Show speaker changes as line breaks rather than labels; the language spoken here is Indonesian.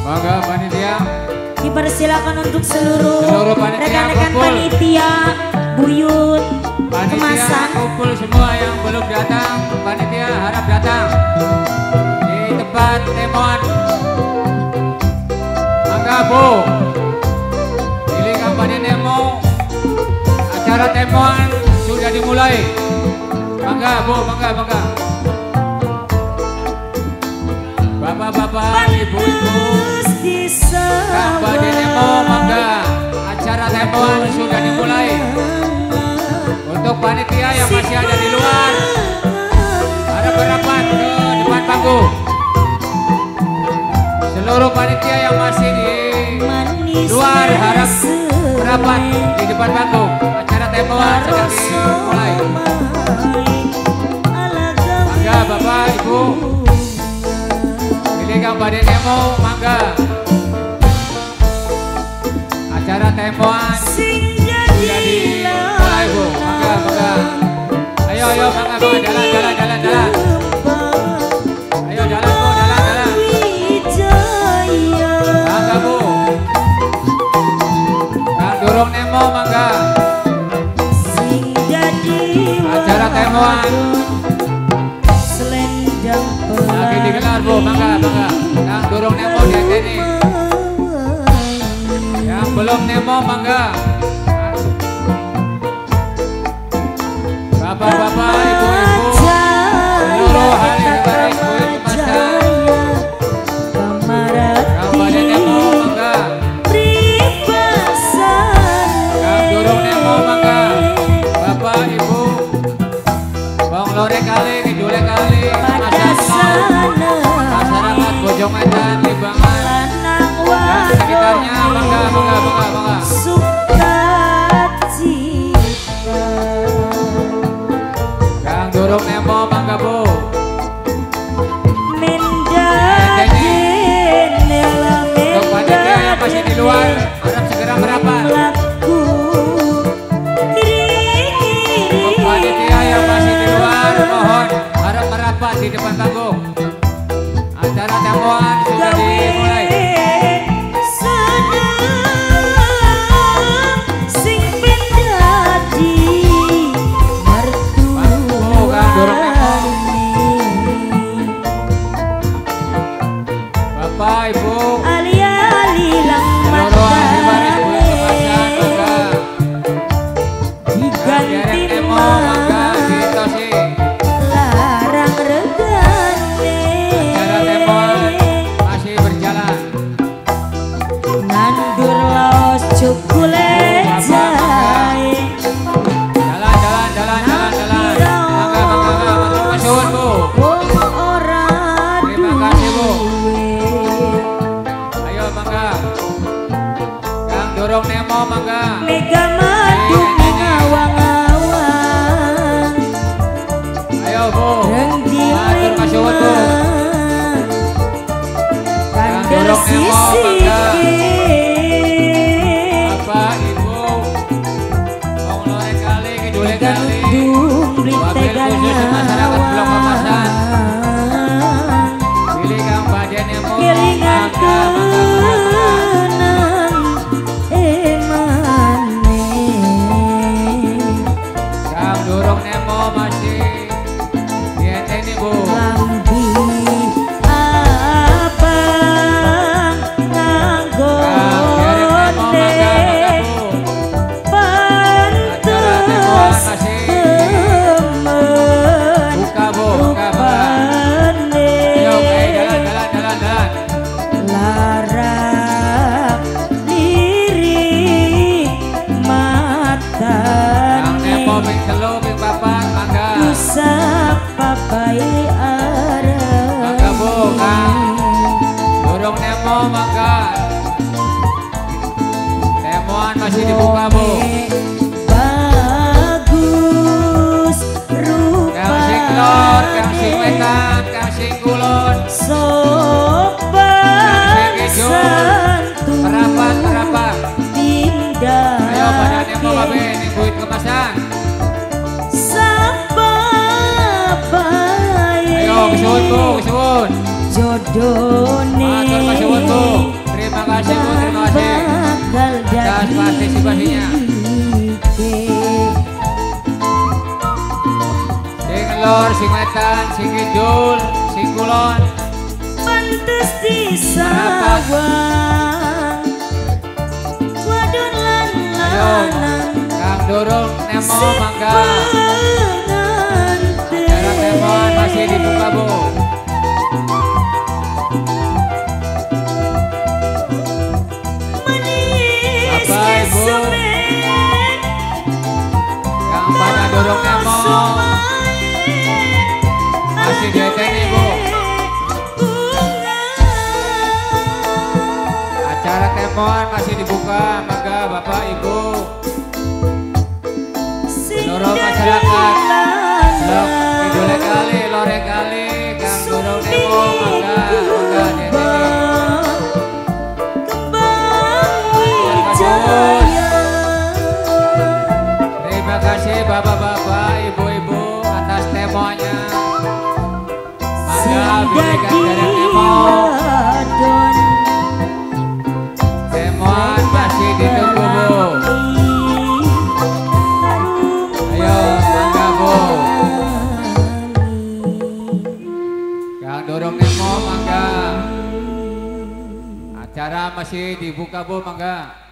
Monggo panitia.
Dipersilakan untuk seluruh rekan-rekan panitia, buyut, kemasan.
Kumpul semua yang belum datang, panitia harap datang di tempat temuan. Mangga Bu, pilih kampanye demo, acara temuan sudah dimulai. Mangga Bu, mangga. Bapak-bapak, ibu-ibu, kampanye demo, mangga. Acara temuan sudah dimulai. Untuk panitia yang masih ada di luar, harap berapat ke depan panggung. Seluruh panitia yang masih di luar harap berapat di depan panggung. Acara temuan sedang dimulai. Mangga Bapak Ibu, pilih kampanye demo, mangga. Acara temuan sudah dimulai Bu, mangga. Ayo mangga, jalan. Ayo jalan Bu, jalan. Mangga Bu. Kang Durung Nemo, mangga. Acara temuan lagi digelar Bu, mangga. Kang Durung Nemo di sini. Yang belum Nemo, mangga. Bapak-bapak, ibu-ibu, seluruh ahli waris buyut kemasan, kampanye demo, mangga. Kang Durung Nemo, mangga. Bapak, ibu, bong lore kali, ngidule kali, masyarakat Bojongetan, Limbangan, dan sekitarnya, mangga. Durung Nemo, mangga Bu. Untuk panitia yang masih di luar, harap segera merapat. Untuk panitia yang masih di luar, mohon harap merapat di depan panggung. Acara temuan sudah dimulai. Bapak Ibu, seluruh ahli waris buyut kemasan, mangga. Diganti demo, mangga ditosi. Acara temuan masih berjalan.
Nandur laos cukule jahe.
Jalan. Mangga, matur nuwun Bu. Terima kasih Bu. Ayo mangga. Kang Durung Nemo, mangga.
Mega madu ngawang-awang.
Ayo Bu. Matur nuwun Bu. Kang Durung Nemo, mangga. Bapak Ibu, bong lore kali, ngidule kali, wabil khusus masyarakat Blok Kemasan. Pilih kampanye demo, mangga. Kang Durung Nemo masih di ini Bu. Mangga. Temuan masih dibuka Bu.
Bagus rupa.
Kang sing lor, kang sing wetan, kang sing kulon.
Sopan santun.
Merapat. Ayo pada demo kabeh ning buyut kemasan. Ayo kesuwun Bu, kesuwun.
Jodone.
Matur nuwun Bu. Lor, sing wetan, sing kidul, sing kulon.
Pantes disawang wadon lan
Ayo,
lanang
Kang Durung Nemo mangga.
pengantin
Acara temuan masih dibuka, Bu.
manis
Bapak, Ibu.
kesumet
Kang pada Durung Nemo masih dieteni, Bu. Acara temuan masih dibuka, mangga Bapak Ibu. Seluruh masyarakat, Lok, idole kali, lore kali, Kang Durung Nemo mangga, mangga dieteni. Terima kasih Bapak-bapak, Ibu-ibu atas temonya. Mangga berikan dari Nemo. Temuan masih ditunggu, Bu. Ayo, mangga, Bu. Kang Durung Nemo mangga. Acara masih dibuka, Bu, mangga.